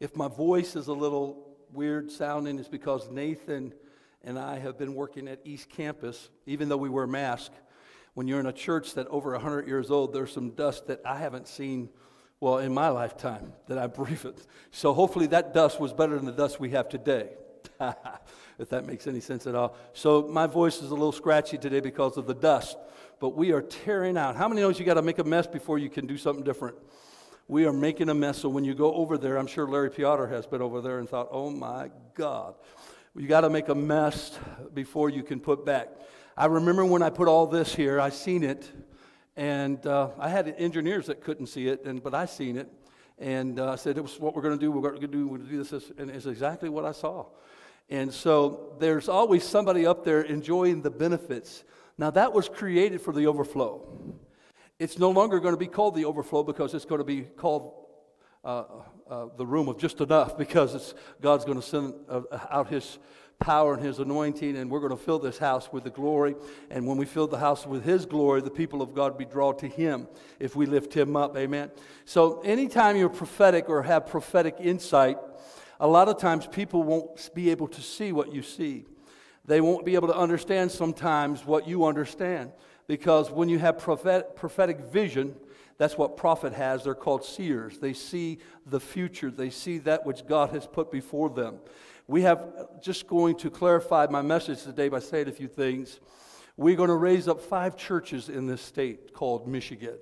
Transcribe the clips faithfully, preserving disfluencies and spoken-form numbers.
If my voice is a little weird sounding, it's because Nathan and I have been working at East Campus, even though we wear masks. When you're in a church that's over one hundred years old, there's some dust that I haven't seen, well, in my lifetime that I breathed. So hopefully that dust was better than the dust we have today, if that makes any sense at all. So my voice is a little scratchy today because of the dust, but we are tearing out. How many knows you got to make a mess before you can do something different? We are making a mess, so when you go over there, I'm sure Larry Piotr has been over there and thought, oh my God, you got to make a mess before you can put back. I remember when I put all this here, I seen it, and uh, I had engineers that couldn't see it, and but I seen it, and uh, I said, it was what we're going to do, we're going to do, we're going to do this, this, and it's exactly what I saw. And so there's always somebody up there enjoying the benefits. Now that was created for the overflow. It's no longer going to be called the overflow because it's going to be called uh, uh, the room of just enough, because it's, God's going to send uh, out His power and His anointing, and we're going to fill this house with the glory. And when we fill the house with His glory, the people of God be drawn to Him if we lift Him up. Amen. So anytime you're prophetic or have prophetic insight, a lot of times people won't be able to see what you see. They won't be able to understand sometimes what you understand. Because when you have prophet, prophetic vision, that's what prophet has. They're called seers. They see the future. They see that which God has put before them. We have, just going to clarify my message today by saying a few things. We're going to raise up five churches in this state called Michigan.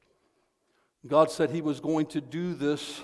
God said He was going to do this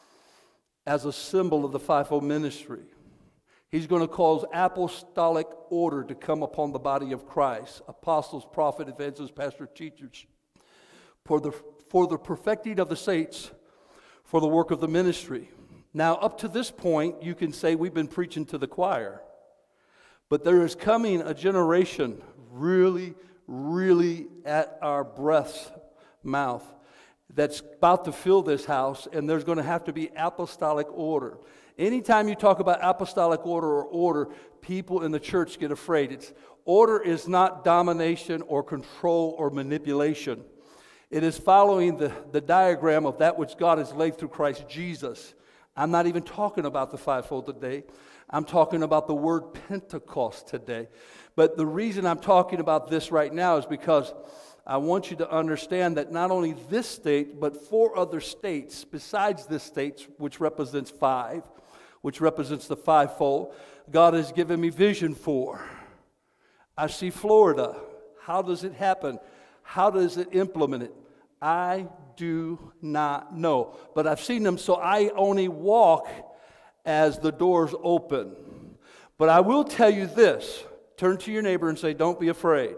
as a symbol of the fivefold ministry. He's going to cause apostolic order to come upon the body of Christ. Apostles, prophets, evangelists, pastors, teachers. For the, for the perfecting of the saints, for the work of the ministry. Now, up to this point, you can say we've been preaching to the choir. But there is coming a generation really, really at our breath's mouth that's about to fill this house, and there's going to have to be apostolic order. Anytime you talk about apostolic order or order, people in the church get afraid. It's, order is not domination or control or manipulation. It is following the, the diagram of that which God has laid through Christ Jesus. I'm not even talking about the fivefold today. I'm talking about the word Pentecost today. But the reason I'm talking about this right now is because I want you to understand that not only this state, but four other states besides this state, which represents five, which represents the fivefold, God has given me vision for. I see Florida. How does it happen? How does it implement it? I do not know. But I've seen them, so I only walk as the doors open. But I will tell you this. Turn to your neighbor and say, don't be afraid.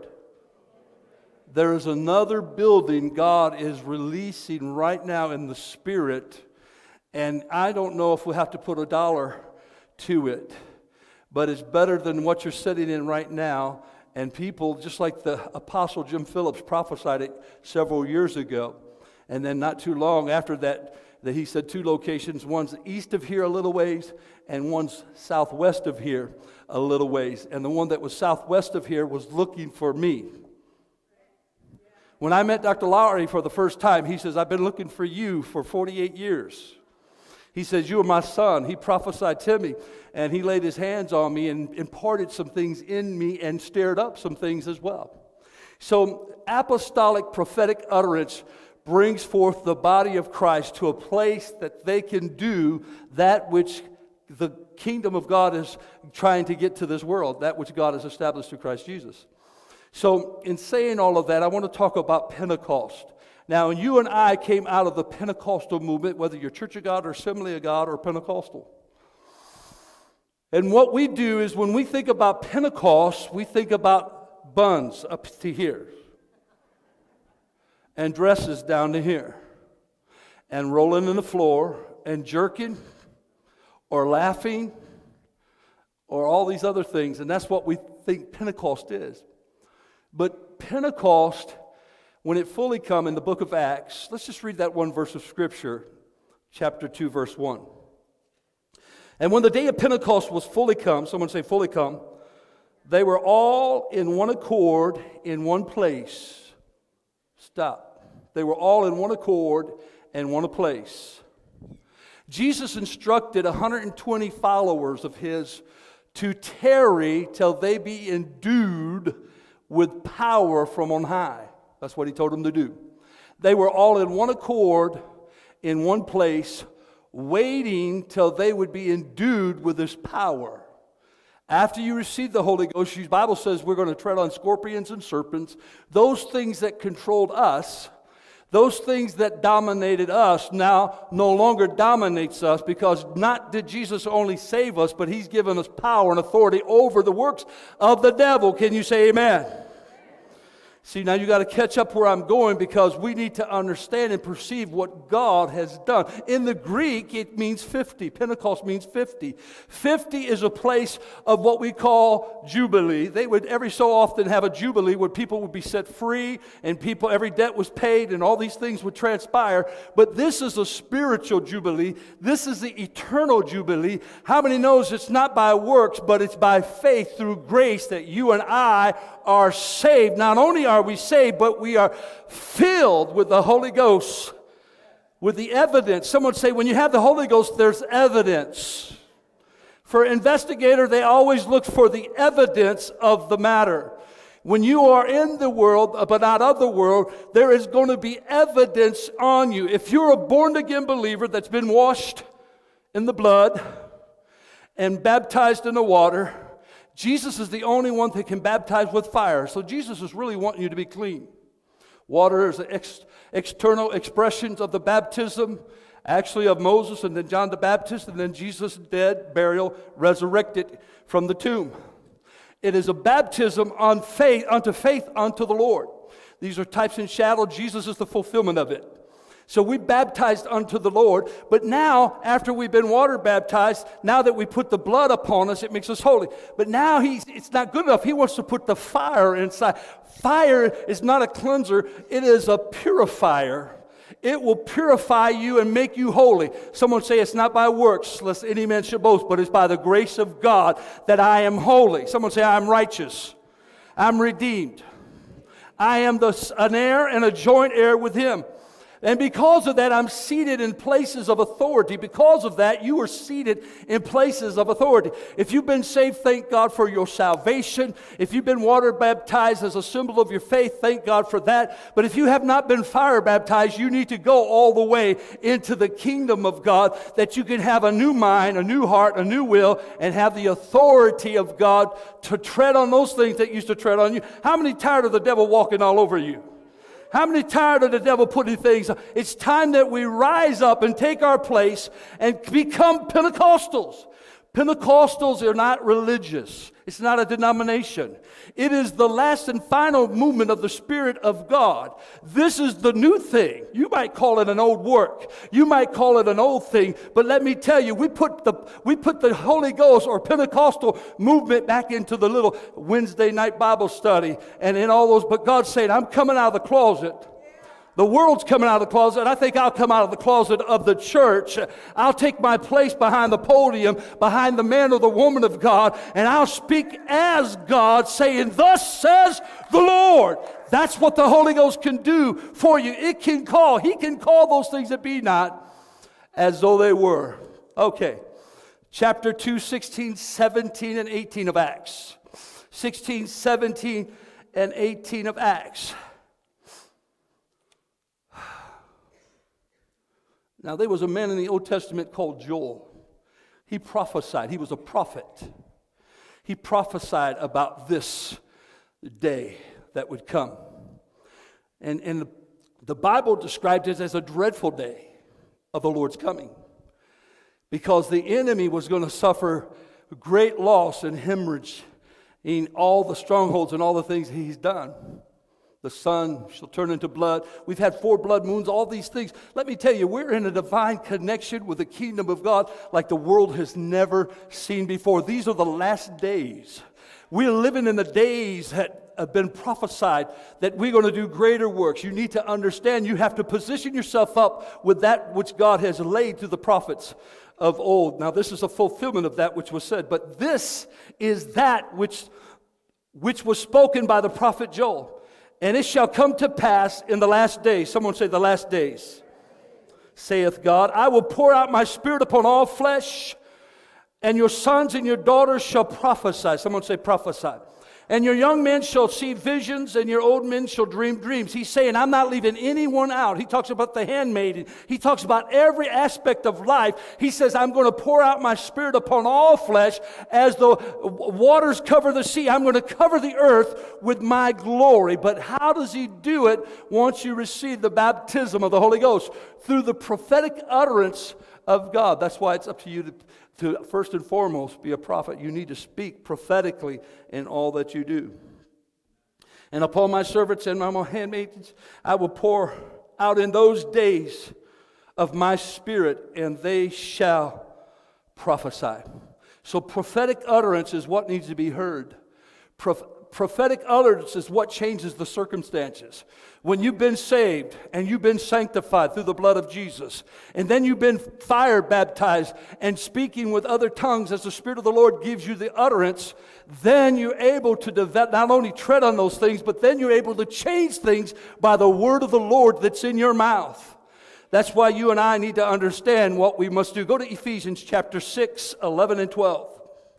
There is another building God is releasing right now in the Spirit, and I don't know if we have to put a dollar to it, but it's better than what you're sitting in right now. And people, just like the Apostle Jim Phillips prophesied it several years ago, and then not too long after that, that he said two locations, one's east of here a little ways, and one's southwest of here a little ways. And the one that was southwest of here was looking for me. When I met Doctor Lowry for the first time, he says, I've been looking for you for forty-eight years. He says, you are my son. He prophesied to me, and he laid his hands on me and imparted some things in me and stirred up some things as well. So apostolic prophetic utterance brings forth the body of Christ to a place that they can do that which the kingdom of God is trying to get to this world, that which God has established through Christ Jesus. So in saying all of that, I want to talk about Pentecost. Now, you and I came out of the Pentecostal movement, whether you're Church of God or Assembly of God or Pentecostal. And what we do is when we think about Pentecost, we think about buns up to here and dresses down to here and rolling in the floor and jerking or laughing or all these other things. And that's what we think Pentecost is. But Pentecost, when it fully come in the book of Acts, let's just read that one verse of Scripture, chapter two, verse one. And when the day of Pentecost was fully come, someone say fully come, they were all in one accord in one place. Stop. They were all in one accord in one place. Jesus instructed one hundred twenty followers of his to tarry till they be endued with power from on high. That's what he told them to do. They were all in one accord, in one place, waiting till they would be endued with this power. After you receive the Holy Ghost, the Bible says we're going to tread on scorpions and serpents. Those things that controlled us, those things that dominated us, now no longer dominates us, because not did Jesus only save us, but he's given us power and authority over the works of the devil. Can you say amen? See, now you got to catch up where I'm going, because we need to understand and perceive what God has done. In the Greek, it means fifty. Pentecost means fifty. fifty is a place of what we call jubilee. They would every so often have a jubilee where people would be set free and people, every debt was paid and all these things would transpire. But this is a spiritual jubilee. This is the eternal jubilee. How many knows it's not by works, but it's by faith through grace that you and I are saved. Not only are we saved, but we are filled with the Holy Ghost, with the evidence. Someone say, when you have the Holy Ghost, there's evidence. For an investigator, they always look for the evidence of the matter. When you are in the world, but not of the world, there is going to be evidence on you. If you're a born-again believer that's been washed in the blood and baptized in the water, Jesus is the only one that can baptize with fire. So Jesus is really wanting you to be clean. Water is ex- external expressions of the baptism, actually of Moses and then John the Baptist, and then Jesus dead, burial, resurrected from the tomb. It is a baptism on faith, unto faith unto the Lord. These are types and shadows. Jesus is the fulfillment of it. So we baptized unto the Lord, but now, after we've been water baptized, now that we put the blood upon us, it makes us holy. But now he's, it's not good enough. He wants to put the fire inside. Fire is not a cleanser. It is a purifier. It will purify you and make you holy. Someone say it's not by works, lest any man should boast, but it's by the grace of God that I am holy. Someone say I'm righteous. I'm redeemed. I am the, an heir and a joint heir with him. And because of that, I'm seated in places of authority. Because of that, you are seated in places of authority. If you've been saved, thank God for your salvation. If you've been water baptized as a symbol of your faith, thank God for that. But if you have not been fire baptized, you need to go all the way into the kingdom of God, that you can have a new mind, a new heart, a new will, and have the authority of God to tread on those things that used to tread on you. How many tired of the devil walking all over you? How many tired of the devil putting things? It's time that we rise up and take our place and become Pentecostals. Pentecostals are not religious. It's not a denomination. It is the last and final movement of the Spirit of God. This is the new thing. You might call it an old work. You might call it an old thing. But let me tell you, we put the we put the Holy Ghost or Pentecostal movement back into the little Wednesday night Bible study and in all those. But God's saying, I'm coming out of the closet. The world's coming out of the closet. I think I'll come out of the closet of the church. I'll take my place behind the podium, behind the man or the woman of God, and I'll speak as God, saying, thus says the Lord. That's what the Holy Ghost can do for you. It can call. He can call those things that be not as though they were. Okay. Chapter two, sixteen, seventeen, and eighteen of Acts. sixteen, seventeen, and eighteen of Acts. Now, there was a man in the Old Testament called Joel. He prophesied. He was a prophet. He prophesied about this day that would come. And, and the, the Bible described it as a dreadful day of the Lord's coming, because the enemy was going to suffer great loss and hemorrhage in all the strongholds and all the things he's done. The sun shall turn into blood. We've had four blood moons, all these things. Let me tell you, we're in a divine connection with the kingdom of God like the world has never seen before. These are the last days. We're living in the days that have been prophesied that we're going to do greater works. You need to understand, you have to position yourself up with that which God has laid through the prophets of old. Now, this is a fulfillment of that which was said, but this is that which, which was spoken by the prophet Joel. And it shall come to pass in the last days. Someone say the last days. saith God. I will pour out my Spirit upon all flesh, and your sons and your daughters shall prophesy. Someone say prophesy. And your young men shall see visions, and your old men shall dream dreams. He's saying, I'm not leaving anyone out. He talks about the handmaiden. He talks about every aspect of life. He says, I'm going to pour out my Spirit upon all flesh. As the waters cover the sea, I'm going to cover the earth with my glory. But how does he do it once you receive the baptism of the Holy Ghost? Through the prophetic utterance of God. That's why it's up to you to To first and foremost be a prophet. You need to speak prophetically in all that you do. And upon my servants and my handmaidens, I will pour out in those days of my Spirit, and they shall prophesy. So prophetic utterance is what needs to be heard. Pro- prophetic utterance is what changes the circumstances. When you've been saved and you've been sanctified through the blood of Jesus, and then you've been fire baptized and speaking with other tongues as the Spirit of the Lord gives you the utterance, then you're able to develop, not only tread on those things, but then you're able to change things by the word of the Lord that's in your mouth. That's why you and I need to understand what we must do. Go to Ephesians chapter six, eleven and twelve.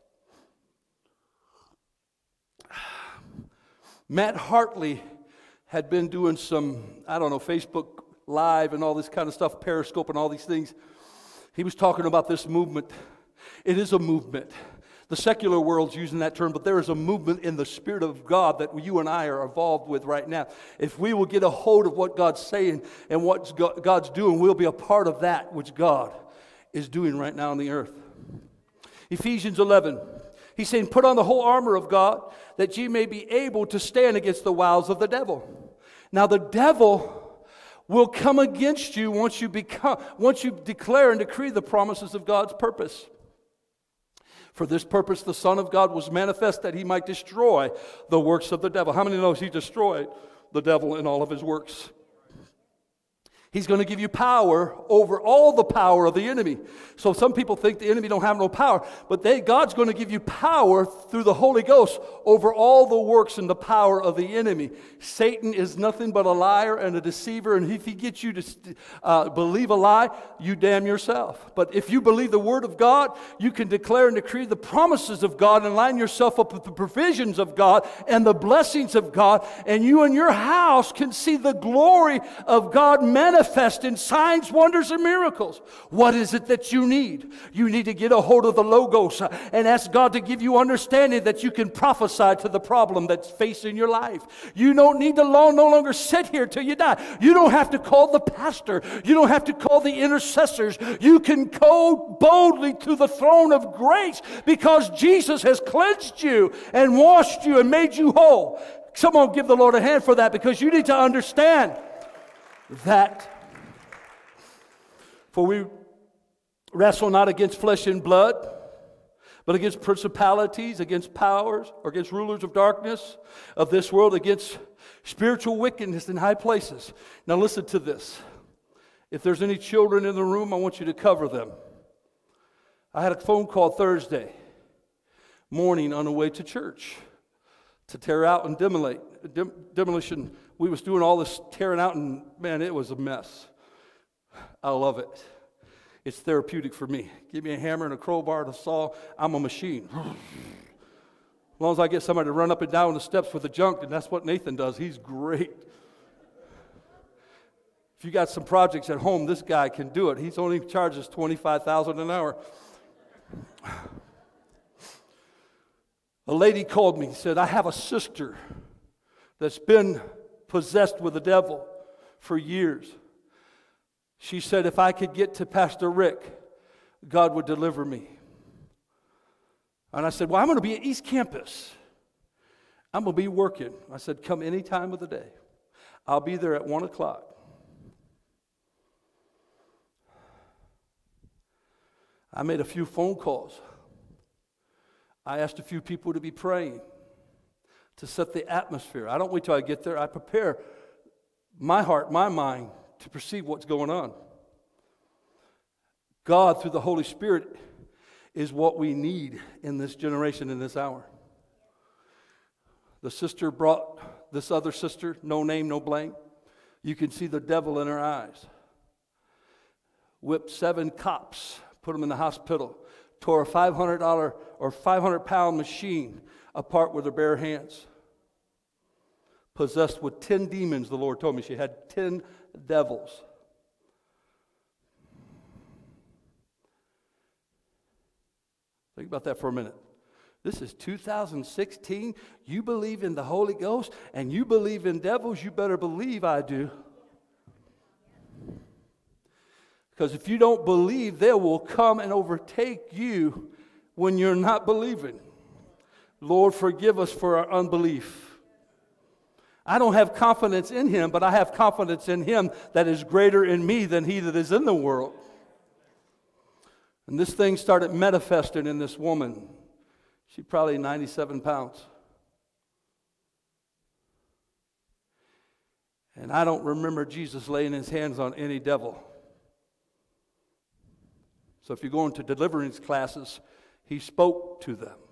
Matt Hartley had been doing some, I don't know, Facebook Live and all this kind of stuff, Periscope and all these things. He was talking about this movement. It is a movement. The secular world's using that term, but there is a movement in the Spirit of God that you and I are involved with right now. If we will get a hold of what God's saying and what God's doing, we'll be a part of that which God is doing right now on the earth. Ephesians eleven. He's saying, put on the whole armor of God, that ye may be able to stand against the wiles of the devil. Now the devil will come against you once you become, once you declare and decree the promises of God's purpose. For this purpose the Son of God was manifest, that he might destroy the works of the devil. How many knows he destroyed the devil in all of his works? He's going to give you power over all the power of the enemy. So some people think the enemy don't have no power, but they, God's going to give you power through the Holy Ghost over all the works and the power of the enemy. Satan is nothing but a liar and a deceiver, and if he gets you to uh, believe a lie, you damn yourself. But if you believe the Word of God, you can declare and decree the promises of God and line yourself up with the provisions of God and the blessings of God, and you and your house can see the glory of God manifest. Manifest in signs, wonders, and miracles. What is it that you need? You need to get a hold of the Logos and ask God to give you understanding that you can prophesy to the problem that's facing your life. You don't need to long, no longer sit here till you die. You don't have to call the pastor. You don't have to call the intercessors. You can go boldly to the throne of grace because Jesus has cleansed you and washed you and made you whole. Someone give the Lord a hand for that, because you need to understand that. For we wrestle not against flesh and blood, but against principalities, against powers, or against rulers of darkness of this world, against spiritual wickedness in high places. Now listen to this. If there's any children in the room, I want you to cover them. I had a phone call Thursday morning on the way to church to tear out and demolish, dem- demolition. We was doing all this tearing out, and man, it was a mess. I love it. It's therapeutic for me. Give me a hammer and a crowbar and a saw. I'm a machine. As long as I get somebody to run up and down the steps with the junk, and that's what Nathan does. He's great. If you got some projects at home, this guy can do it. He's only charges twenty-five thousand dollars an hour. A lady called me and said, I have a sister that's been possessed with the devil for years. She said, if I could get to Pastor Rick, God would deliver me. And I said, well, I'm going to be at East Campus. I'm going to be working. I said, come any time of the day. I'll be there at one o'clock. I made a few phone calls. I asked a few people to be praying, to set the atmosphere. I don't wait till I get there. I prepare my heart, my mind to perceive what's going on. God, through the Holy Spirit, is what we need in this generation, in this hour. The sister brought this other sister, no name, no blame. You can see the devil in her eyes. whipped seven cops, put them in the hospital, tore a five hundred dollars or five hundred pound machine apart with her bare hands. Possessed with ten demons, the Lord told me. She had ten devils. Think about that for a minute. This is two thousand sixteen. You believe in the Holy Ghost and you believe in devils, you better believe I do. Because if you don't believe, they will come and overtake you when you're not believing. Lord, forgive us for our unbelief. I don't have confidence in Him, but I have confidence in Him that is greater in me than he that is in the world. And this thing started manifesting in this woman. She's probably ninety-seven pounds. And I don't remember Jesus laying His hands on any devil. So if you go into deliverance classes, He spoke to them.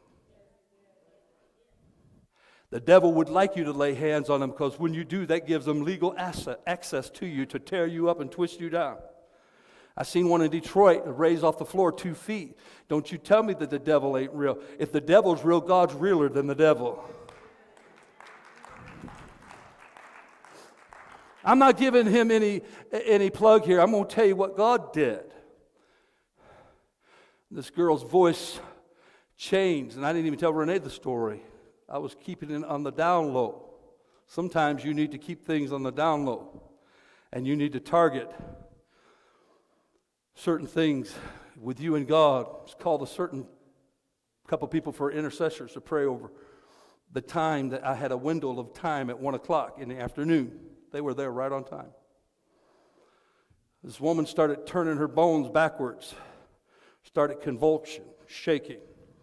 The devil would like you to lay hands on them because when you do, that gives them legal asset, access to you to tear you up and twist you down. I seen one in Detroit raised off the floor two feet. Don't you tell me that the devil ain't real. If the devil's real, God's realer than the devil. I'm not giving him any, any plug here. I'm going to tell you what God did. This girl's voice changed, and I didn't even tell Renee the story. I was keeping it on the down low. Sometimes you need to keep things on the down low, and you need to target certain things with you and God. It's called a certain couple people for intercessors to pray over the time that I had a window of time at one o'clock in the afternoon. They were there right on time. This woman started turning her bones backwards, started convulsion, shaking.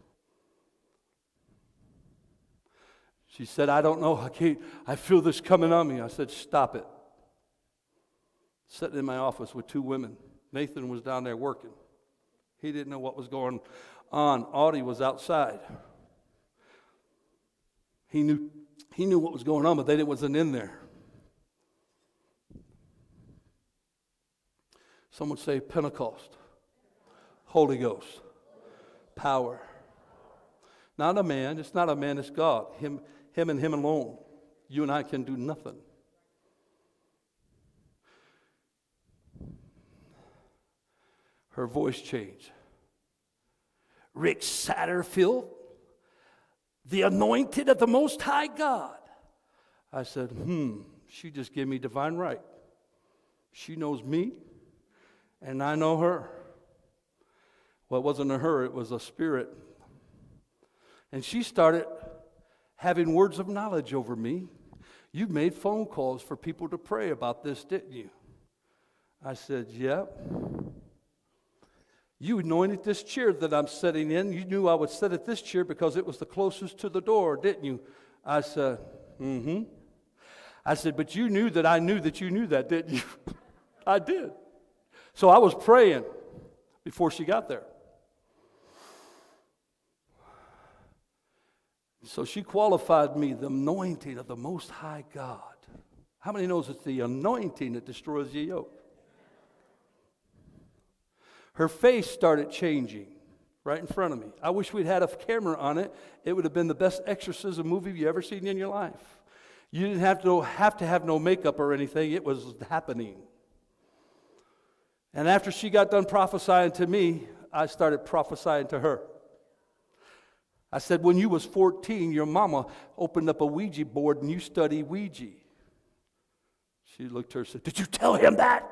She said, I don't know, I can't, I feel this coming on me. I said, stop it. Sitting in my office with two women. Nathan was down there working. He didn't know what was going on. Audie was outside. He knew, he knew what was going on, but they wasn't in there. Someone say Pentecost. Holy Ghost. Power. Not a man. It's not a man, it's God. Him, him and Him alone. You and I can do nothing. Her voice changed. Rick Satterfield, the anointed of the Most High God. I said, hmm, she just gave me divine right. She knows me, and I know her. Well, it wasn't a her, it was a spirit. And she started having words of knowledge over me. You made phone calls for people to pray about this, didn't you? I said, yep. You anointed this chair that I'm sitting in. You knew I would sit at this chair because it was the closest to the door, didn't you? I said, mm-hmm. I said, but you knew that I knew that you knew that, didn't you? I did. So I was praying before she got there. So she qualified me, the anointing of the Most High God. How many knows it's the anointing that destroys the yoke? Her face started changing right in front of me. I wish we'd had a camera on it. It would have been the best exorcism movie you ever seen in your life. You didn't have to have to have no makeup or anything. It was happening. And after she got done prophesying to me, I started prophesying to her. I said, when you was fourteen, your mama opened up a Ouija board and you studied Ouija. She looked at her and said, did you tell him that?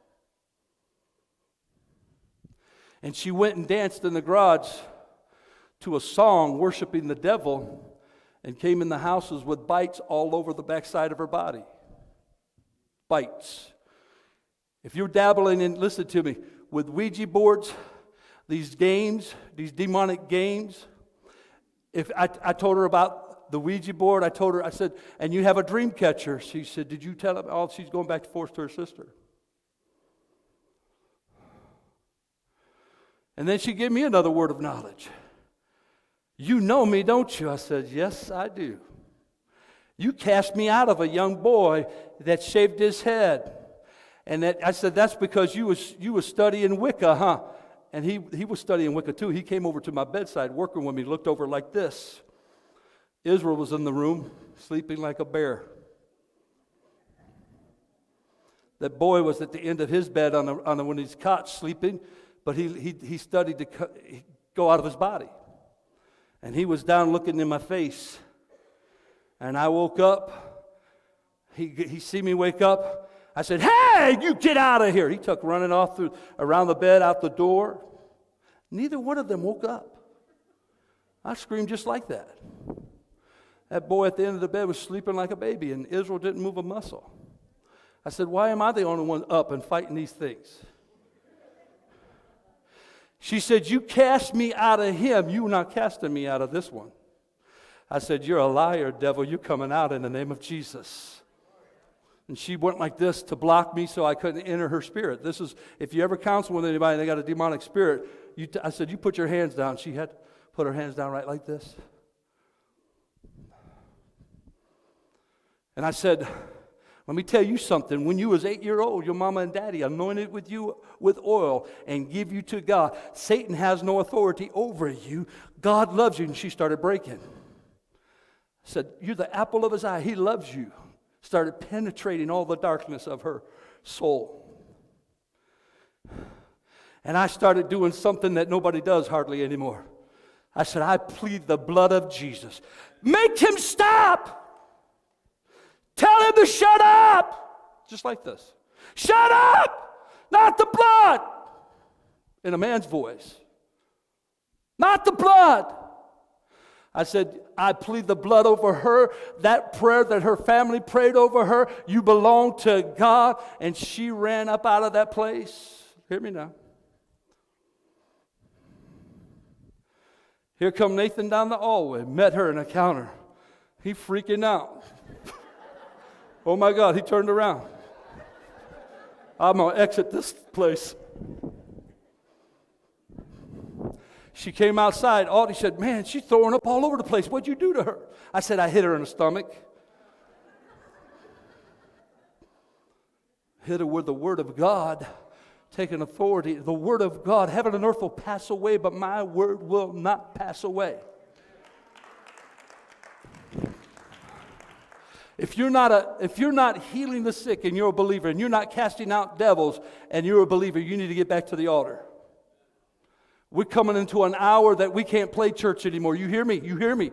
And she went and danced in the garage to a song worshiping the devil and came in the houses with bites all over the backside of her body. Bites. If you're dabbling in, listen to me, with Ouija boards, these games, these demonic games, if I, I told her about the Ouija board, I told her, I said, and you have a dream catcher. She said, did you tell her? Oh, she's going back to force to her sister. And then she gave me another word of knowledge. You know me, don't you? I said, yes, I do. You cast me out of a young boy that shaved his head. And that, I said, that's because you was, you was studying Wicca, huh? And he, he was studying Wicca too. He came over to my bedside working with me, looked over like this. Israel was in the room, sleeping like a bear. That boy was at the end of his bed on, a, on a, one of these cots sleeping, but he, he, he studied to co- go out of his body. And he was down looking in my face. And I woke up. He, he see me wake up. I said, hey, you get out of here. He took running off through around the bed, out the door. Neither one of them woke up. I screamed just like that. That boy at the end of the bed was sleeping like a baby, and Israel didn't move a muscle. I said, why am I the only one up and fighting these things? She said, you cast me out of him. You're not casting me out of this one. I said, you're a liar, devil. You're coming out in the name of Jesus. And she went like this to block me so I couldn't enter her spirit. This is, if you ever counsel with anybody and they got a demonic spirit, you t- I said, you put your hands down. She had to put her hands down right like this. And I said, let me tell you something. When you was eight years old, your mama and daddy anointed with you with oil and give you to God. Satan has no authority over you. God loves you. And she started breaking. I said, you're the apple of his eye. He loves you. Started penetrating all the darkness of her soul. And I started doing something that nobody does hardly anymore. I said, I plead the blood of Jesus. Make him stop. Tell him to shut up. Just like this. Shut up. Not the blood. In a man's voice. Not the blood. I said, I plead the blood over her. That prayer that her family prayed over her, you belong to God. And she ran up out of that place. Hear me now. Here come Nathan down the hallway. Met her in a counter. He freaking out. Oh my God, he turned around. I'm going to exit this place. She came outside. Audie said, man, she's throwing up all over the place. What'd you do to her? I said, I hit her in the stomach. Hit her with the word of God, taking authority. The word of God, heaven and earth will pass away, but my word will not pass away. If you're not a, if you're not healing the sick and you're a believer, and you're not casting out devils and you're a believer, you need to get back to the altar. We're coming into an hour that we can't play church anymore. You hear me? You hear me?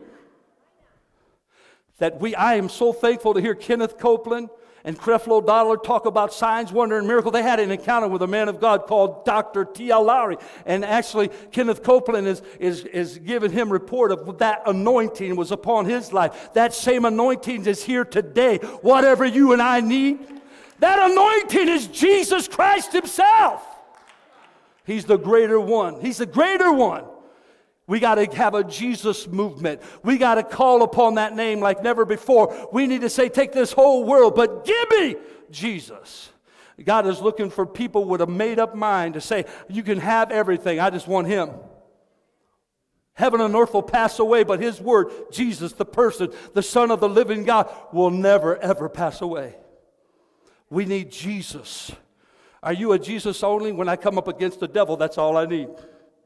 That we, I am so thankful to hear Kenneth Copeland and Creflo Dollar talk about signs, wonder, and miracle. They had an encounter with a man of God called Doctor T L Lowry. And actually, Kenneth Copeland is, is, is giving him report of that anointing was upon his life. That same anointing is here today. Whatever you and I need, that anointing is Jesus Christ himself. He's the greater one. He's the greater one. We got to have a Jesus movement. We got to call upon that name like never before. We need to say, take this whole world, but give me Jesus. God is looking for people with a made-up mind to say, you can have everything. I just want him. Heaven and earth will pass away, but his word, Jesus, the person, the Son of the living God, will never, ever pass away. We need Jesus. Are you a Jesus only? When I come up against the devil, that's all I need.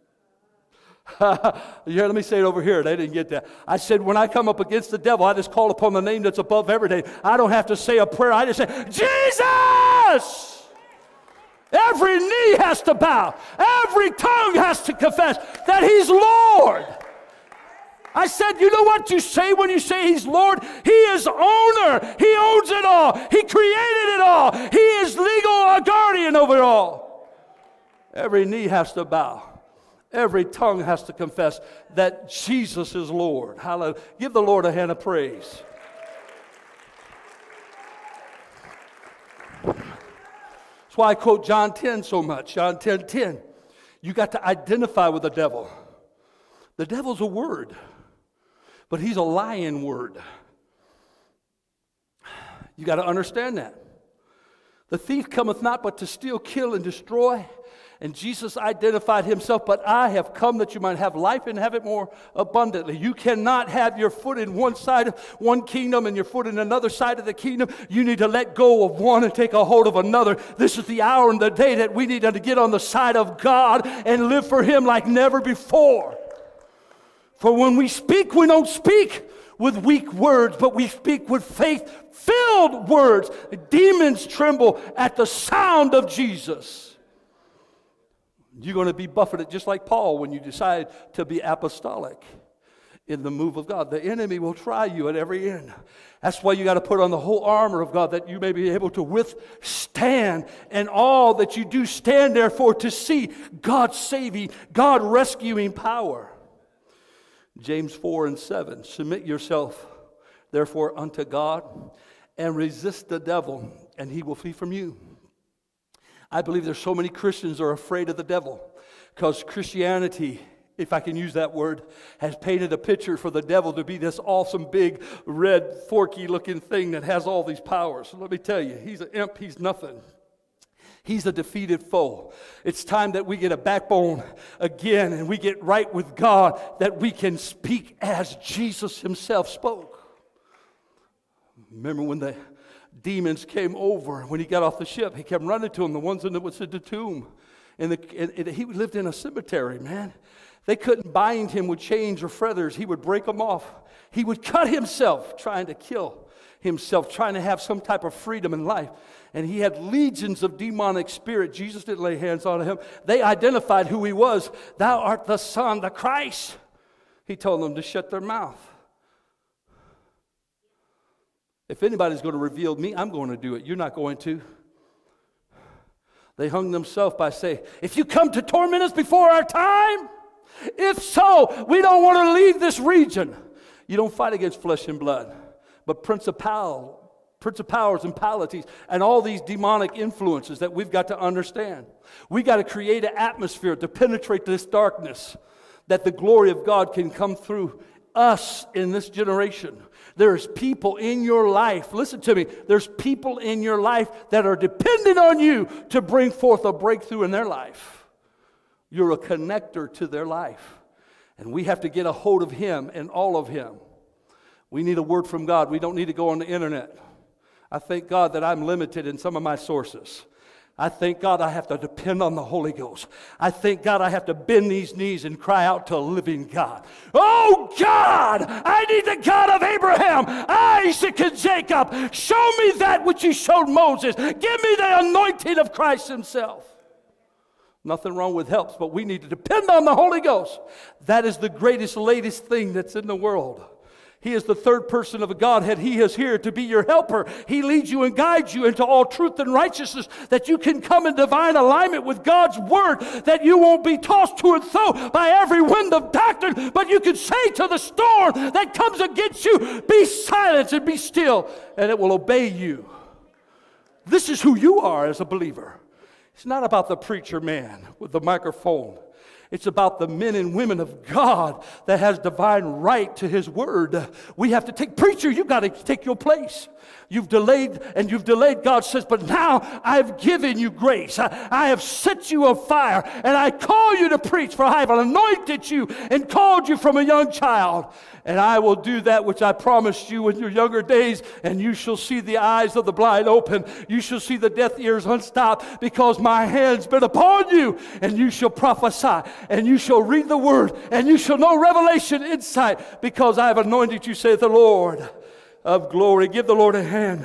Yeah, let me say it over here. They didn't get that. I said, when I come up against the devil, I just call upon the name that's above every name. I don't have to say a prayer. I just say, Jesus! Every knee has to bow. Every tongue has to confess that he's Lord. I said, you know what you say when you say he's Lord? He is owner. He owns it all. He created it all. He is legal guardian over it all. Every knee has to bow. Every tongue has to confess that Jesus is Lord. Hallelujah. Give the Lord a hand of praise. That's why I quote John ten so much. John ten ten. You got to identify with the devil. The devil's a word, but he's a lying word. You got to understand that. The thief cometh not but to steal, kill, and destroy. And Jesus identified himself, but I have come that you might have life and have it more abundantly. You cannot have your foot in one side of one kingdom and your foot in another side of the kingdom. You need to let go of one and take a hold of another. This is the hour and the day that we need to get on the side of God and live for him like never before. For when we speak, we don't speak with weak words, but we speak with faith-filled words. Demons tremble at the sound of Jesus. You're going to be buffeted just like Paul when you decide to be apostolic in the move of God. The enemy will try you at every end. That's why you got to put on the whole armor of God, that you may be able to withstand, and all that you do stand there for, to see God's saving, God rescuing power. James four and seven, submit yourself therefore unto God and resist the devil, and he will flee from you. I believe there's so many Christians are afraid of the devil because Christianity, if I can use that word, has painted a picture for the devil to be this awesome big red forky looking thing that has all these powers. So let me tell you, he's an imp, he's nothing. He's a defeated foe. It's time that we get a backbone again and we get right with God, that we can speak as Jesus himself spoke. Remember when the demons came over, when he got off the ship, he kept running to them, the ones in the, was in the tomb. And, the, and, and he lived in a cemetery, man. They couldn't bind him with chains or feathers. He would break them off. He would cut himself trying to kill himself, trying to have some type of freedom in life. And he had legions of demonic spirit. Jesus didn't lay hands on him. They identified who he was. Thou art the Son, the Christ. He told them to shut their mouth. If anybody's going to reveal me, I'm going to do it. You're not going to. They hung themselves by saying, if you come to torment us before our time, if so, we don't want to leave this region. You don't fight against flesh and blood, but principal, principalities and polities and all these demonic influences that we've got to understand. We got to create an atmosphere to penetrate this darkness, that the glory of God can come through us in this generation. There's people in your life, listen to me, there's people in your life that are dependent on you to bring forth a breakthrough in their life. You're a connector to their life. And we have to get a hold of him and all of him. We need a word from God. We don't need to go on the internet. I thank God that I'm limited in some of my sources. I thank God I have to depend on the Holy Ghost. I thank God I have to bend these knees and cry out to a living God. Oh God, I need the God of Abraham, Isaac, and Jacob. Show me that which you showed Moses. Give me the anointing of Christ himself. Nothing wrong with helps, but we need to depend on the Holy Ghost. That is the greatest, latest thing that's in the world. He is the third person of a Godhead. He is here to be your helper. He leads you and guides you into all truth and righteousness, that you can come in divine alignment with God's word, that you won't be tossed to and fro by every wind of doctrine, but you can say to the storm that comes against you, be silent and be still, and it will obey you. This is who you are as a believer. It's not about the preacher man with the microphone. It's about the men and women of God that has divine right to his word. We have to take, preacher, you've got to take your place. You've delayed and you've delayed. God says, but now I've given you grace. I, I have set you on fire, and I call you to preach, for I have anointed you and called you from a young child. And I will do that which I promised you in your younger days, and you shall see the eyes of the blind open. You shall see the deaf ears unstopped, because my hand's been upon you, and you shall prophesy, and you shall read the word, and you shall know revelation, insight, because I have anointed you, saith the Lord of glory. Give the Lord a hand.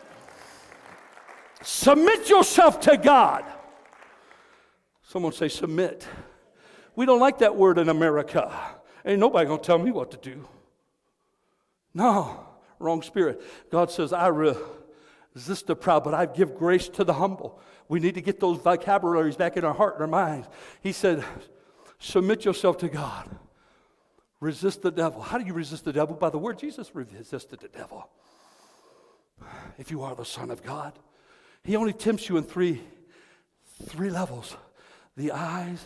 Submit yourself to God. Someone say submit. We don't like that word in America. Ain't nobody going to tell me what to do. No, wrong spirit. God says, I resist the proud, but I give grace to the humble. We need to get those vocabularies back in our heart and our minds. He said, submit yourself to God. Resist the devil. How do you resist the devil? By the word. Jesus resisted the devil. If you are the Son of God, he only tempts you in three, three levels. The eyes,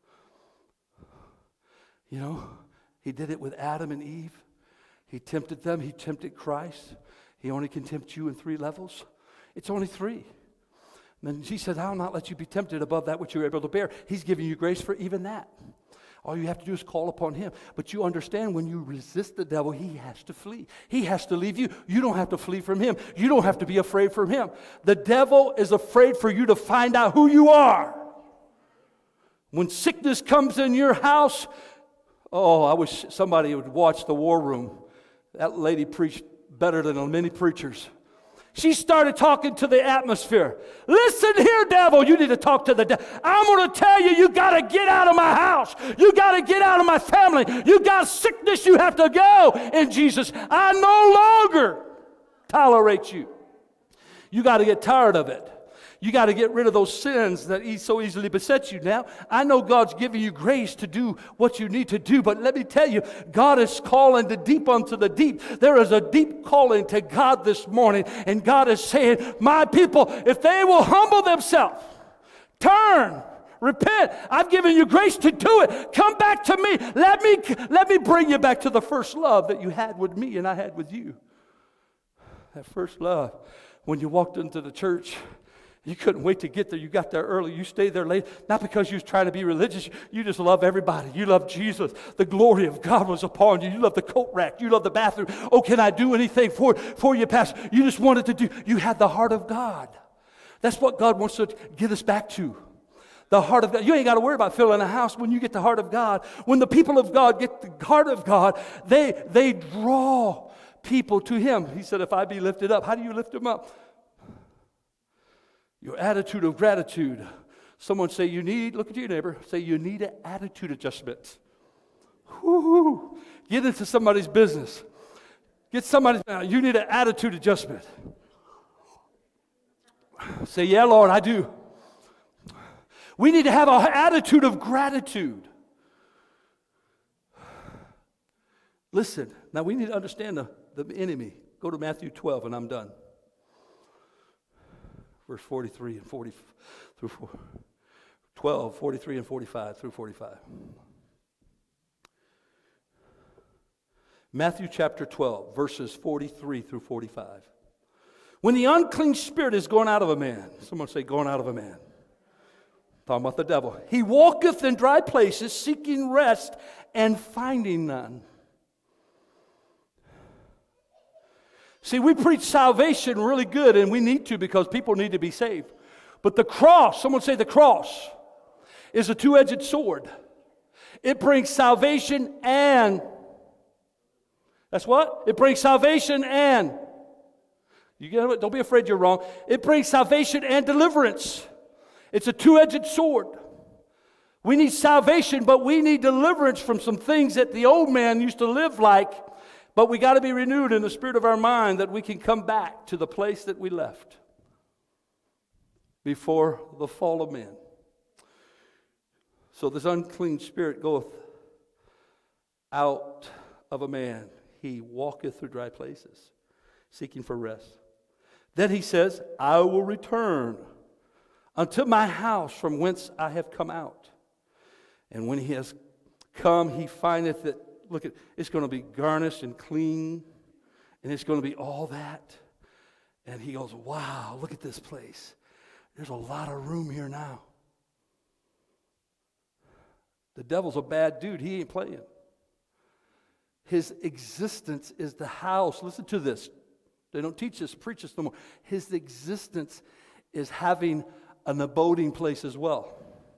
you know, he did it with Adam and Eve. He tempted them. He tempted Christ. He only can tempt you in three levels. It's only three. And then he said, I'll not let you be tempted above that which you're able to bear. He's giving you grace for even that. All you have to do is call upon him. But you understand when you resist the devil, he has to flee. He has to leave you. You don't have to flee from him. You don't have to be afraid from him. The devil is afraid for you to find out who you are. When sickness comes in your house, oh, I wish somebody would watch the War Room. That lady preached better than many preachers. She started talking to the atmosphere. Listen here, devil, you need to talk to the devil. I'm going to tell you, you got to get out of my house. You got to get out of my family. You got sickness, you have to go in Jesus. I no longer tolerate you. You got to get tired of it. You got to get rid of those sins that so easily beset you. Now, I know God's giving you grace to do what you need to do, but let me tell you, God is calling the deep unto the deep. There is a deep calling to God this morning, and God is saying, my people, if they will humble themselves, turn, repent, I've given you grace to do it. Come back to me. Let me, let me bring you back to the first love that you had with me and I had with you. That first love. When you walked into the church, you couldn't wait to get there. You got there early. You stayed there late. Not because you was trying to be religious. You just love everybody. You love Jesus. The glory of God was upon you. You love the coat rack. You love the bathroom. Oh, can I do anything for, for you, Pastor? You just wanted to do. You had the heart of God. That's what God wants to get us back to. The heart of God. You ain't got to worry about filling a house when you get the heart of God. When the people of God get the heart of God, they, they draw people to Him. He said, if I be lifted up, how do you lift Him up? Your attitude of gratitude. Someone say you need, look at your neighbor, say you need an attitude adjustment. Woo-hoo. Get into somebody's business. Get somebody's, you need an attitude adjustment. Say, yeah, Lord, I do. We need to have an attitude of gratitude. Listen, now we need to understand the, the enemy. Go to Matthew twelve and I'm done. Verse forty-three and forty through twelve, forty-three and forty-five through forty-five. Matthew chapter twelve, verses forty-three through forty-five. When the unclean spirit is gone out of a man, someone say going out of a man. Talking about the devil. He walketh in dry places, seeking rest and finding none. See, we preach salvation really good, and we need to because people need to be saved. But the cross, someone say the cross, is a two-edged sword. It brings salvation and, that's what? It brings salvation and, you get it? Don't be afraid you're wrong. It brings salvation and deliverance. It's a two-edged sword. We need salvation, but we need deliverance from some things that the old man used to live like. But we got to be renewed in the spirit of our mind that we can come back to the place that we left before the fall of man. So this unclean spirit goeth out of a man. He walketh through dry places, seeking for rest. Then he says, I will return unto my house from whence I have come out. And when he has come, he findeth that, look at, it's going to be garnished and clean, and it's going to be all that. And he goes, wow, look at this place. There's a lot of room here now. The devil's a bad dude. He ain't playing. His existence is the house. Listen to this. They don't teach this, preach this no more. His existence is having an abiding place as well.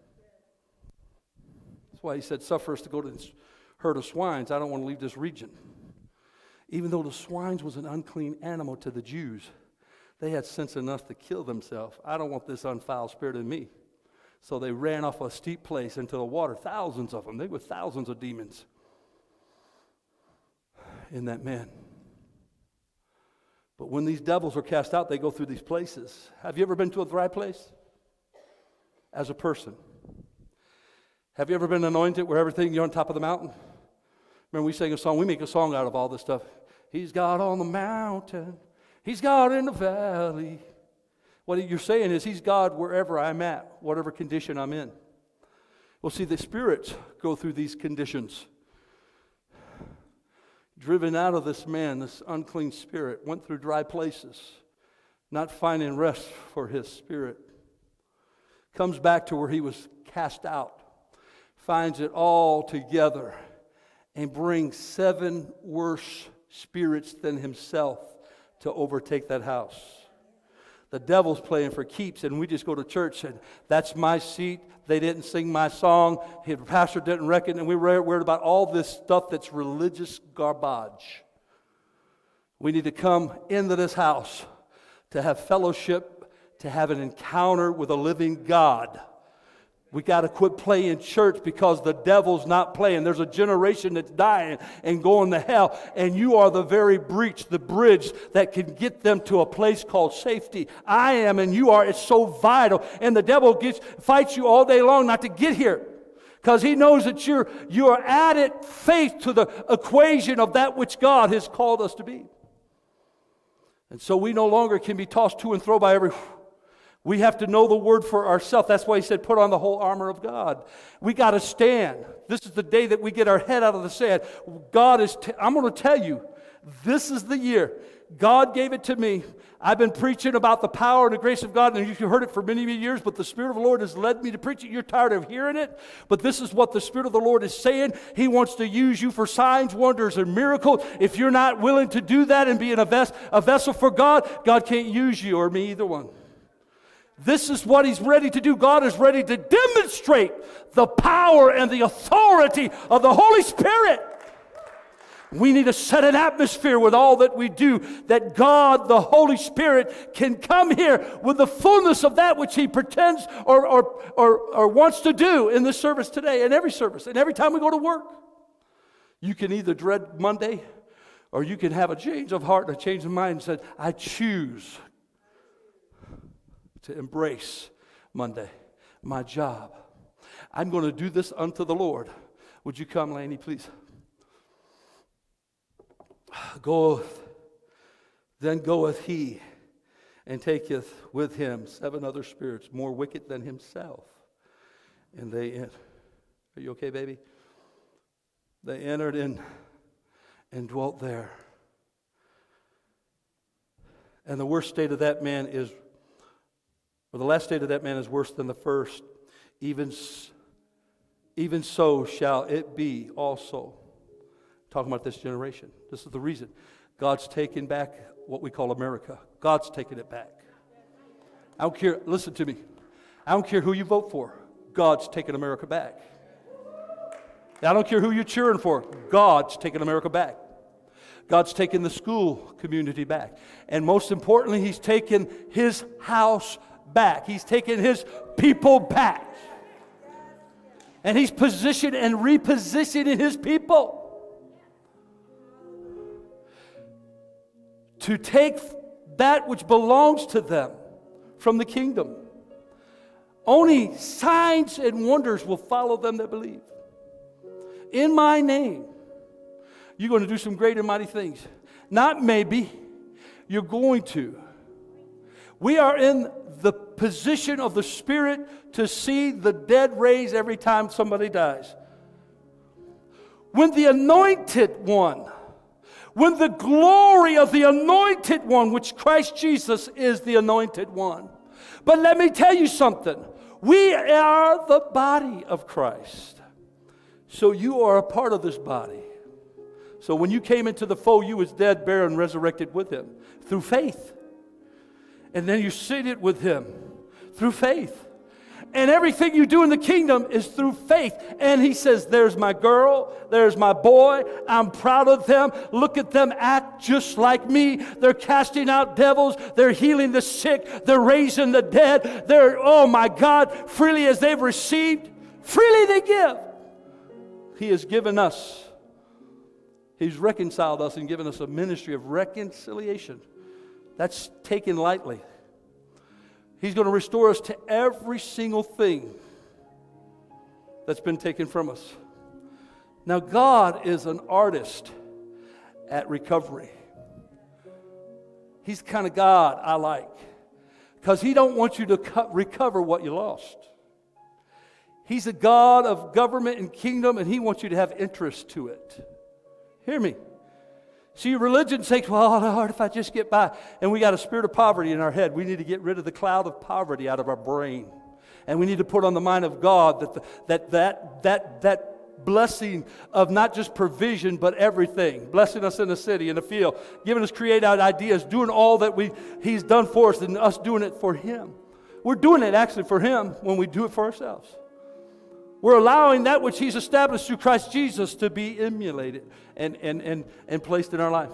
That's why he said, suffer us to go to this herd of swines. I don't want to leave this region. Even though the swines was an unclean animal to the Jews, they had sense enough to kill themselves. I don't want this unfouled spirit in me. So they ran off a steep place into the water. Thousands of them. They were thousands of demons in that man. But when these devils are cast out, they go through these places. Have you ever been to a dry place? As a person. Have you ever been anointed where everything, you're on top of the mountain? Remember we sang a song, we make a song out of all this stuff. He's God on the mountain. He's God in the valley. What you're saying is He's God wherever I'm at, whatever condition I'm in. Well, see, the spirits go through these conditions. Driven out of this man, this unclean spirit, went through dry places, not finding rest for his spirit. comes back to where he was cast out, finds it all together, and brings seven worse spirits than himself to overtake that house. The devil's playing for keeps, and we just go to church and that's my seat. They didn't sing my song. The pastor didn't reckon, and we were worried about all this stuff that's religious garbage. We need to come into this house to have fellowship, to have an encounter with a living God. We got to quit playing church because the devil's not playing. There's a generation that's dying and going to hell, and you are the very breach, the bridge that can get them to a place called safety. I am, and you are. It's so vital, and the devil gets fights you all day long not to get here because he knows that you're you are added faith to the equation of that which God has called us to be. And so we no longer can be tossed to and fro by every... We have to know the word for ourselves. That's why he said, put on the whole armor of God. We got to stand. This is the day that we get our head out of the sand. God is, t- I'm going to tell you, this is the year. God gave it to me. I've been preaching about the power and the grace of God, and you've heard it for many, many years, but the Spirit of the Lord has led me to preach it. You're tired of hearing it, but this is what the Spirit of the Lord is saying. He wants to use you for signs, wonders, and miracles. If you're not willing to do that and be a, ves- a vessel for God, God can't use you or me, either one. This is what He's ready to do. God is ready to demonstrate the power and the authority of the Holy Spirit. We need to set an atmosphere with all that we do, that God, the Holy Spirit, can come here with the fullness of that which He pretends or, or, or, or wants to do in this service today, in every service, and every time we go to work. You can either dread Monday, or you can have a change of heart and a change of mind and say, I choose to embrace Monday, my job. I'm going to do this unto the Lord. Would you come, Laney, please? Goeth, then goeth he, and taketh with him seven other spirits, more wicked than himself. And they, en- are you okay, baby? They entered in and dwelt there. And the worst state of that man is For the last state of that man is worse than the first. Even, even so shall it be also. Talking about this generation. This is the reason. God's taken back what we call America. God's taken it back. I don't care. Listen to me. I don't care who you vote for. God's taken America back. I don't care who you're cheering for. God's taken America back. God's taken the school community back. And most importantly, He's taken His house back. He's taken His people back. And He's positioned and repositioning His people to take that which belongs to them from the kingdom. Only signs and wonders will follow them that believe. In my name, you're going to do some great and mighty things. Not maybe, you're going to. We are in the position of the Spirit to see the dead raised every time somebody dies. When the anointed one, when the glory of the anointed one, which Christ Jesus is the anointed one. But let me tell you something. We are the body of Christ. So you are a part of this body. So when you came into the fold, you was dead, buried, and resurrected with Him through faith. And then you're seated with Him through faith. And everything you do in the kingdom is through faith. And He says, there's my girl, there's my boy, I'm proud of them. Look at them act just like me. They're casting out devils, they're healing the sick, they're raising the dead. They're, oh my God, freely as they've received, freely they give. He has given us, He's reconciled us and given us a ministry of reconciliation. That's taken lightly. He's going to restore us to every single thing that's been taken from us. Now, God is an artist at recovery. He's the kind of God I like, because He don't want you to co- recover what you lost. He's a God of government and kingdom, and He wants you to have interest to it. Hear me. See, religion says, well, Lord, if I just get by. And we got a spirit of poverty in our head. We need to get rid of the cloud of poverty out of our brain And we need to put on the mind of God that the, that, that, that, that blessing of not just provision, but everything. Blessing us in the city, in the field, giving us creative ideas, doing all that we He's done for us, and us doing it for Him. We're doing it actually for Him when we do it for ourselves. We're allowing that which He's established through Christ Jesus to be emulated and, and, and, and placed in our life.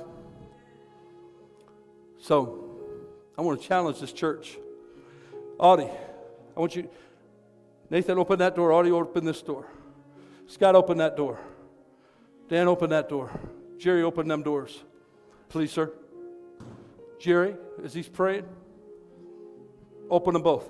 So, I want to challenge this church. Audie, I want you, Nathan, open that door. Audie, open this door. Scott, open that door. Dan, open that door. Jerry, open them doors. Please, sir. Jerry, as he's praying, open them both.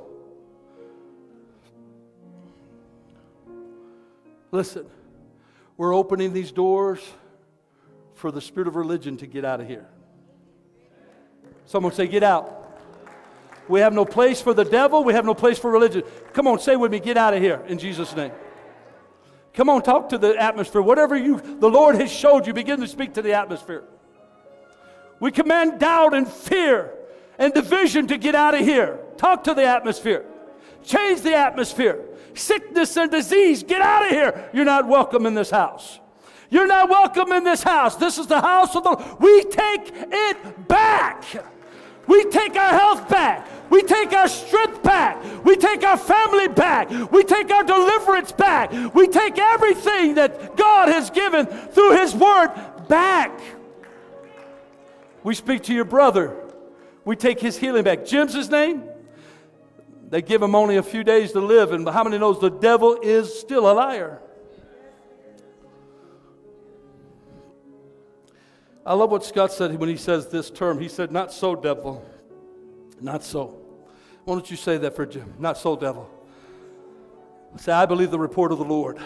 Listen, we're opening these doors for the spirit of religion to get out of here. Someone say, get out. We have no place for the devil. We have no place for religion. Come on, say with me, get out of here in Jesus' name. Come on, talk to the atmosphere. Whatever you, the Lord has showed you, begin to speak to the atmosphere. We command doubt and fear and division to get out of here. Talk to the atmosphere. Change the atmosphere. Sickness and disease, get out of here. You're not welcome in this house. You're not welcome in this house. This is the house of the Lord. We take it back. We take our health back. We take our strength back. We take our family back. We take our deliverance back. We take everything that God has given through His Word back. We speak to your brother. We take his healing back. Jim's his name. They give him only a few days to live, and how many knows the devil is still a liar? I love what Scott said when he says this term. He said, not so, devil. Not so. Why don't you say that for Jim? Not so, devil. Say, I believe the report of the Lord.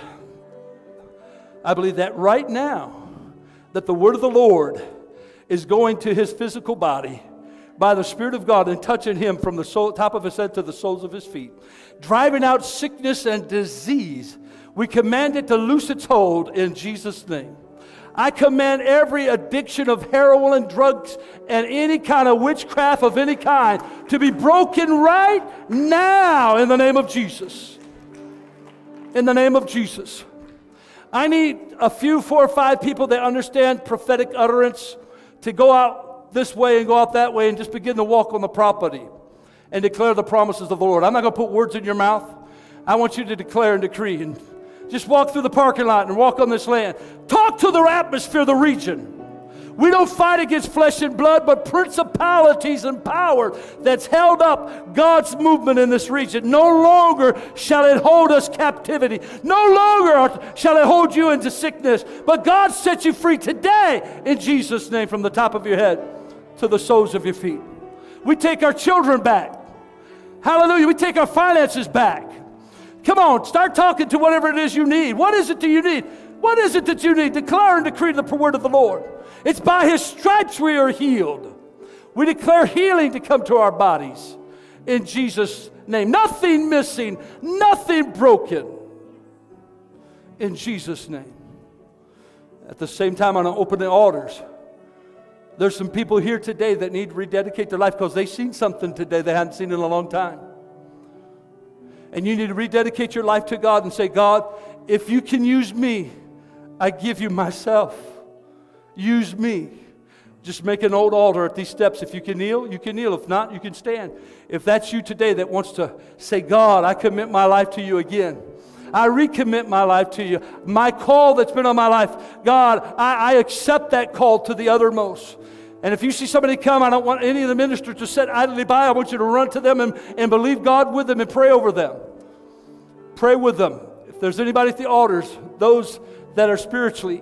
I believe that right now, that the word of the Lord is going to his physical body by the Spirit of God and touching him from the soul, top of his head to the soles of his feet, driving out sickness and disease. We command it to loose its hold in Jesus' name. I command every addiction of heroin and drugs and any kind of witchcraft of any kind to be broken right now in the name of Jesus. In the name of Jesus. I need a few, four or five people that understand prophetic utterance to go out this way and go out that way and just begin to walk on the property and declare the promises of the Lord. I'm not going to put words in your mouth. I want you to declare and decree and just walk through the parking lot and walk on this land. Talk to the atmosphere, the region. We don't fight against flesh and blood, but principalities and power that's held up God's movement in this region. No longer shall it hold us captivity. No longer shall it hold you into sickness. But God set you free today in Jesus' name from the top of your head to the soles of your feet. We take our children back. Hallelujah. We take our finances back. Come on, start talking to whatever it is you need. What is it that you need? What is it that you need? Declare and decree the word of the Lord. It's by His stripes we are healed. We declare healing to come to our bodies in Jesus' name. Nothing missing, nothing broken in Jesus' name. At the same time, I'm going to open the altars. There's some people here today that need to rededicate their life because they've seen something today they hadn't seen in a long time. And you need to rededicate your life to God and say, God, if you can use me, I give you myself. Use me. Just make an old altar at these steps. If you can kneel, you can kneel. If not, you can stand. If that's you today that wants to say, God, I commit my life to you again. I recommit my life to you. My call that's been on my life, God, I, I accept that call to the uttermost. And if you see somebody come, I don't want any of the ministers to sit idly by. I want you to run to them and, and believe God with them and pray over them. Pray with them. If there's anybody at the altars, those that are spiritually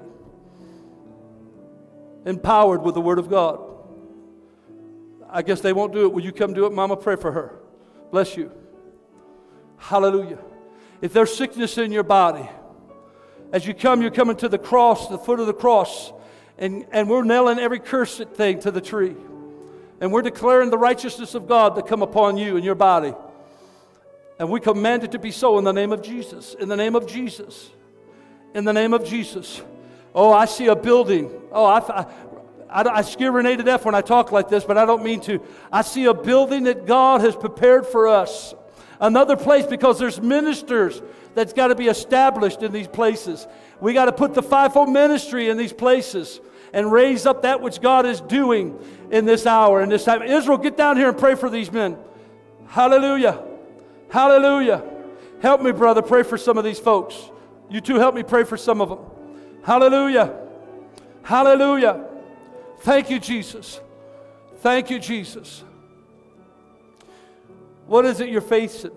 empowered with the Word of God. I guess they won't do it. Will you come do it? Mama, pray for her. Bless you. Hallelujah. If there's sickness in your body, as you come, you're coming to the cross, the foot of the cross, and, and we're nailing every cursed thing to the tree. And we're declaring the righteousness of God to come upon you and your body. And we command it to be so in the name of Jesus. In the name of Jesus. In the name of Jesus. Oh, I see a building. Oh, I, I, I, I scare Renee to death when I talk like this, but I don't mean to. I see a building that God has prepared for us. Another place, because there's ministers that's got to be established in these places. We got to put the fivefold ministry in these places and raise up that which God is doing in this hour, in this time. Israel, get down here and pray for these men. Hallelujah. Hallelujah. Help me, brother, pray for some of these folks. You too, help me pray for some of them. Hallelujah. Hallelujah. Thank you, Jesus. Thank you, Jesus. What is it you're facing?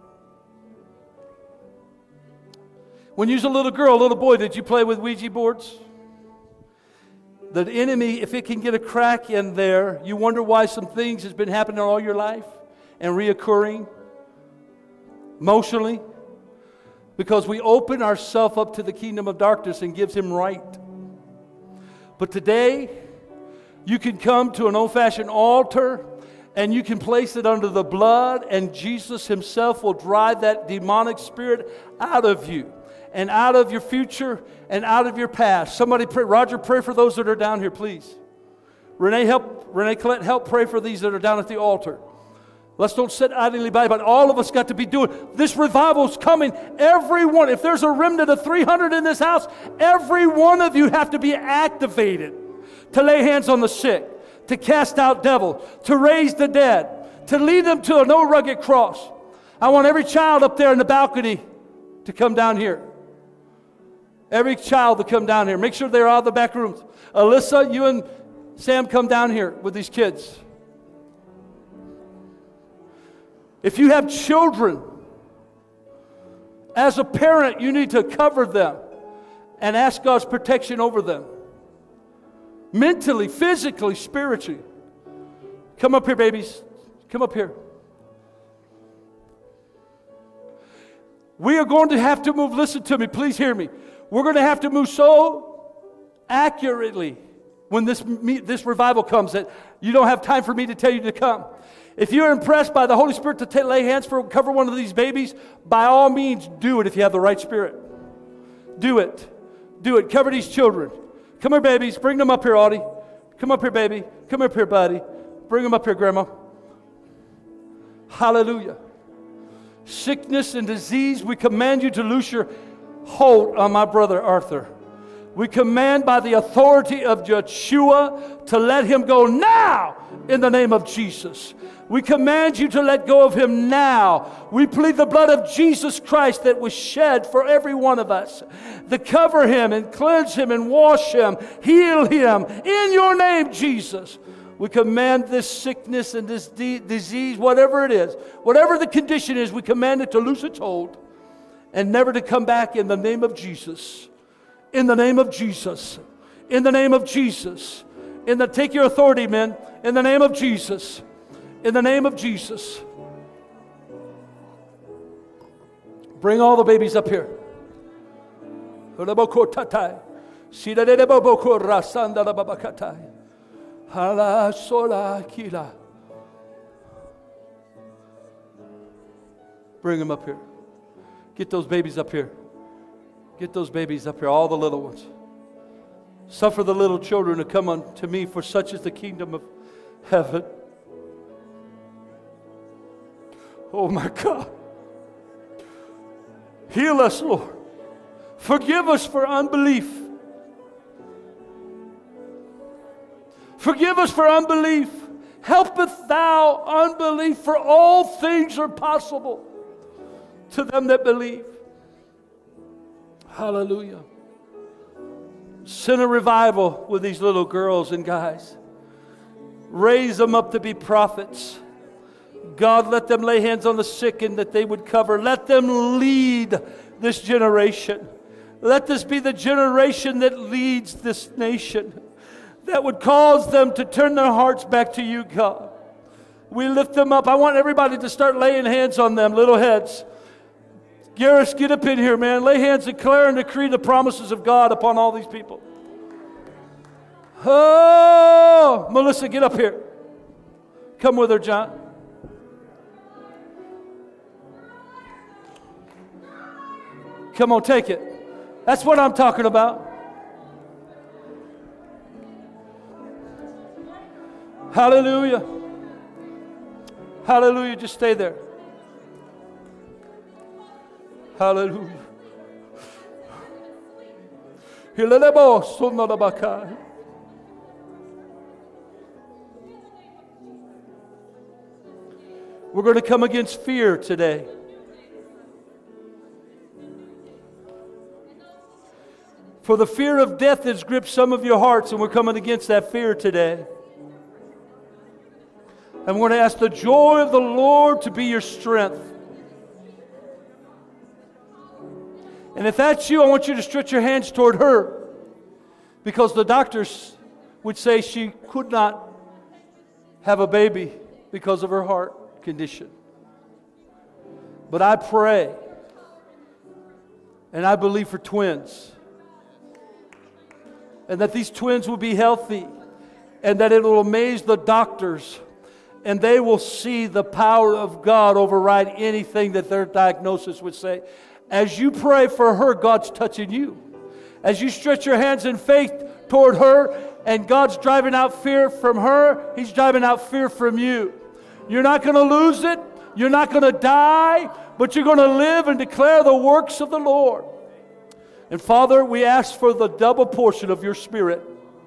When you was a little girl, a little boy, did you play with Ouija boards? The enemy, if it can get a crack in there, you wonder why some things has been happening all your life and reoccurring emotionally. Because we open ourselves up to the kingdom of darkness and gives him right. But today, you can come to an old-fashioned altar and you can place it under the blood, and Jesus himself will drive that demonic spirit out of you and out of your future and out of your past. Somebody pray. Roger, pray for those that are down here, please. Renee, help. Renee Collette, help pray for these that are down at the altar. Let's don't sit idly by, but all of us got to be doing. This revival's coming. Everyone, if there's a remnant of three hundred in this house, every one of you have to be activated to lay hands on the sick, to cast out devils, to raise the dead, to lead them to a no rugged cross. I want every child up there in the balcony to come down here. Every child to come down here. Make sure they're out of the back rooms. Alyssa, you and Sam come down here with these kids. If you have children, as a parent, you need to cover them and ask God's protection over them. Mentally, physically, spiritually. Come up here, babies. Come up here. We are going to have to move. Listen to me. Please hear me. We're going to have to move so accurately when this, this revival comes that you don't have time for me to tell you to come. If you're impressed by the Holy Spirit to take, lay hands for, cover one of these babies, by all means, do it if you have the right spirit. Do it. Do it. Cover these children. Come here, babies. Bring them up here, Audie. Come up here, baby. Come up here, buddy. Bring them up here, Grandma. Hallelujah. Sickness and disease, we command you to loose your hold on my brother Arthur. We command by the authority of Yeshua to let him go now in the name of Jesus. We command you to let go of him now. We plead the blood of Jesus Christ that was shed for every one of us, to cover him and cleanse him and wash him, heal him in your name, Jesus. We command this sickness and this de- disease, whatever it is, whatever the condition is, we command it to loose its hold and never to come back in the name of Jesus. In the name of Jesus. In the name of Jesus. In the, take your authority, men. In the name of Jesus. In the name of Jesus. Bring all the babies up here. Bring them up here. Get those babies up here. Get those babies up here, all the little ones. Suffer the little children to come unto me, for such is the kingdom of heaven. Oh my God. Heal us, Lord. Forgive us for unbelief. Forgive us for unbelief. Helpeth thou unbelief, for all things are possible to them that believe. Hallelujah. Send a revival with these little girls and guys. Raise them up to be prophets. God, let them lay hands on the sick and that they would cover. Let them lead this generation. Let this be the generation that leads this nation, that would cause them to turn their hearts back to you, God. We lift them up. I want everybody to start laying hands on them, little heads. Garris, get up in here, man. Lay hands, declare and decree the promises of God upon all these people. Oh, Melissa, get up here. Come with her, John. Come on, take it. That's what I'm talking about. Hallelujah. Hallelujah. Just stay there. Hallelujah. We're going to come against fear today. For the fear of death has gripped some of your hearts, and we're coming against that fear today. And we're going to ask the joy of the Lord to be your strength. And if that's you, I want you to stretch your hands toward her, because the doctors would say she could not have a baby because of her heart condition. But I pray, and I believe for twins, and that these twins will be healthy, and that it will amaze the doctors, and they will see the power of God override anything that their diagnosis would say. As you pray for her, God's touching you. As you stretch your hands in faith toward her, and God's driving out fear from her, He's driving out fear from you. You're not going to lose it. You're not going to die, but you're going to live and declare the works of the Lord. And Father, we ask for the double portion of your Spirit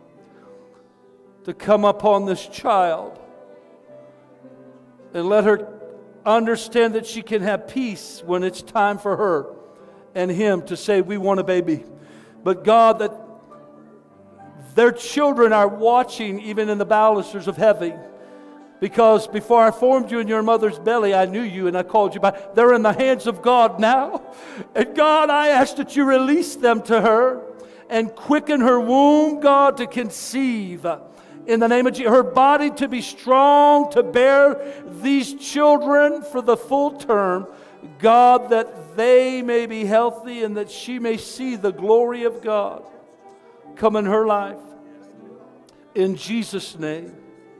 to come upon this child, and let her understand that she can have peace when it's time for her and him to say, we want a baby. But God, that their children are watching even in the balusters of heaven. Because before I formed you in your mother's belly, I knew you and I called you by. They're in the hands of God now. And God, I ask that you release them to her and quicken her womb, God, to conceive. In the name of Jesus, her body to be strong, to bear these children for the full term. God, that they may be healthy and that she may see the glory of God come in her life. In Jesus' name.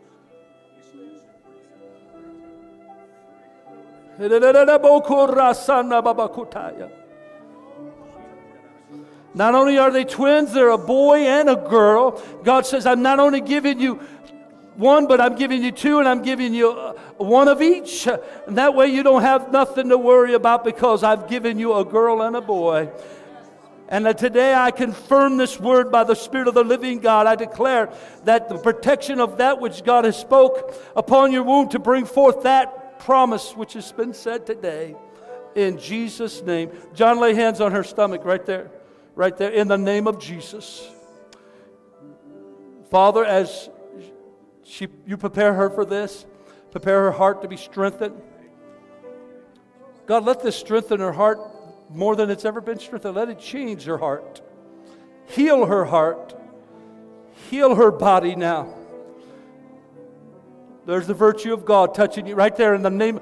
Not only are they twins, they're a boy and a girl. God says, I'm not only giving you one, but I'm giving you two, and I'm giving you one of each. And that way you don't have nothing to worry about, because I've given you a girl and a boy. And today I confirm this word by the Spirit of the living God. I declare that the protection of that which God has spoke upon your womb to bring forth that promise which has been said today. In Jesus' name. John, lay hands on her stomach right there. Right there, in the name of Jesus. Father, as she, you prepare her for this, prepare her heart to be strengthened. God, let this strengthen her heart more than it's ever been strengthened. Let it change her heart. Heal her heart. Heal her body now. There's the virtue of God touching you right there in the name.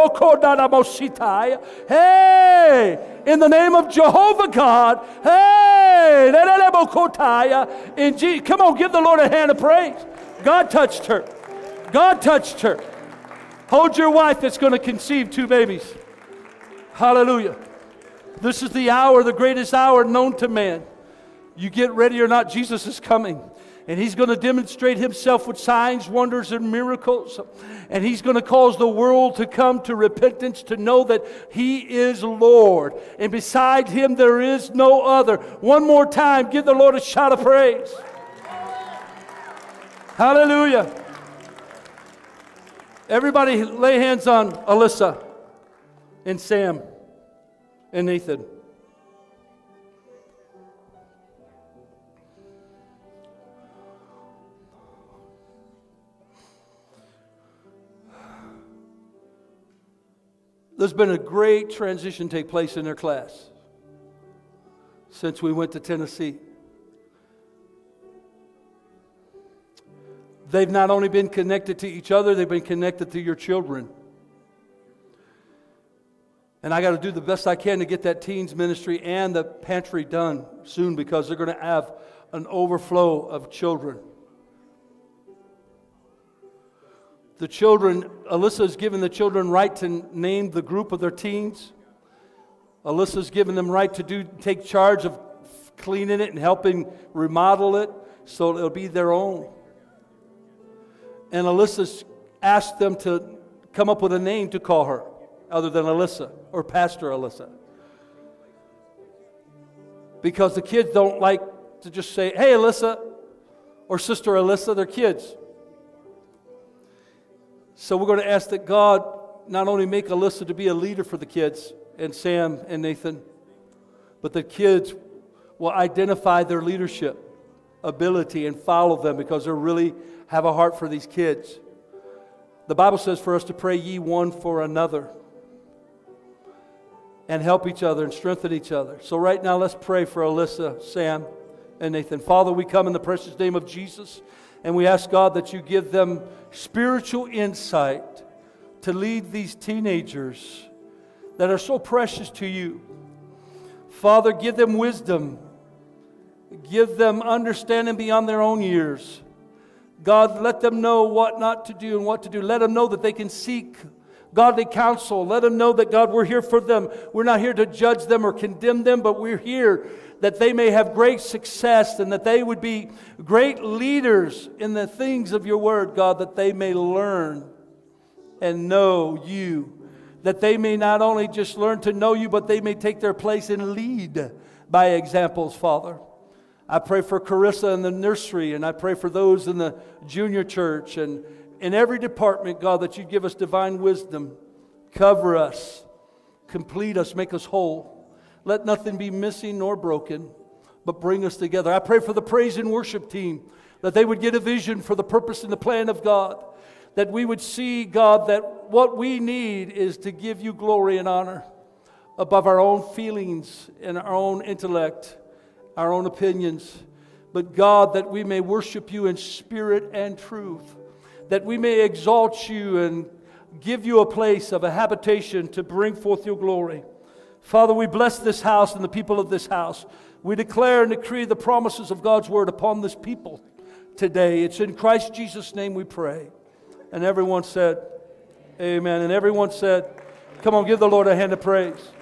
Hey! In the name of Jehovah God. Hey! In Jesus. Come on, give the Lord a hand of praise. God touched her. God touched her. Hold your wife that's going to conceive two babies. Hallelujah. This is the hour, the greatest hour known to man. You get ready or not, Jesus is coming. And He's going to demonstrate Himself with signs, wonders, and miracles. And He's going to cause the world to come to repentance, to know that He is Lord. And beside Him there is no other. One more time, give the Lord a shout of praise. Hallelujah. Everybody lay hands on Alyssa and Sam and Nathan. There's been a great transition take place in their class since we went to Tennessee. They've not only been connected to each other, they've been connected to your children. And I got to do the best I can to get that teens ministry and the pantry done soon, because they're going to have an overflow of children. The children, Alyssa's given the children right to name the group of their teens. Alyssa's given them right to do take charge of cleaning it and helping remodel it so it'll be their own. And Alyssa's asked them to come up with a name to call her other than Alyssa or Pastor Alyssa. Because the kids don't like to just say, hey, Alyssa, or Sister Alyssa, they're kids. So we're going to ask that God not only make Alyssa to be a leader for the kids, and Sam and Nathan, but the kids will identify their leadership ability and follow them because they really have a heart for these kids. The Bible says for us to pray ye one for another and help each other and strengthen each other. So right now let's pray for Alyssa, Sam, and Nathan. Father, we come in the precious name of Jesus, and we ask God that you give them spiritual insight to lead these teenagers that are so precious to you. Father, give them wisdom. Give them understanding beyond their own years. God, let them know what not to do and what to do. Let them know that they can seek godly counsel. Let them know that, God, we're here for them. We're not here to judge them or condemn them, but we're here that they may have great success and that they would be great leaders in the things of your word, God, that they may learn and know you. That they may not only just learn to know you, but they may take their place and lead by examples, Father. I pray for Carissa in the nursery, and I pray for those in the junior church, and in every department, God, that you give us divine wisdom. Cover us, complete us, make us whole. Let nothing be missing nor broken, but bring us together. I pray for the praise and worship team, that they would get a vision for the purpose and the plan of God. That we would see, God, that what we need is to give you glory and honor above our own feelings and our own intellect, our own opinions. But God, that we may worship you in spirit and truth. That we may exalt you and give you a place of a habitation to bring forth your glory. Father, we bless this house and the people of this house. We declare and decree the promises of God's word upon this people today. It's in Christ Jesus' name we pray. And everyone said, amen. And everyone said, come on, give the Lord a hand of praise.